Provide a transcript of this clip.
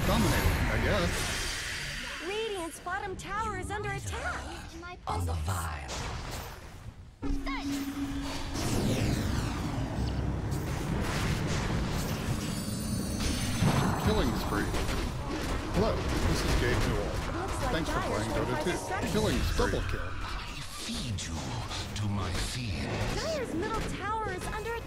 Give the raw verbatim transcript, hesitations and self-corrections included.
dominating, I guess. Radiant's bottom tower is under attack. On the vibe. Killing spree. Hello, this is Gabe Newell. Like Thanks for playing Dota two. Killing spree. Double kill. I feed you to my fears. Dire's middle tower is under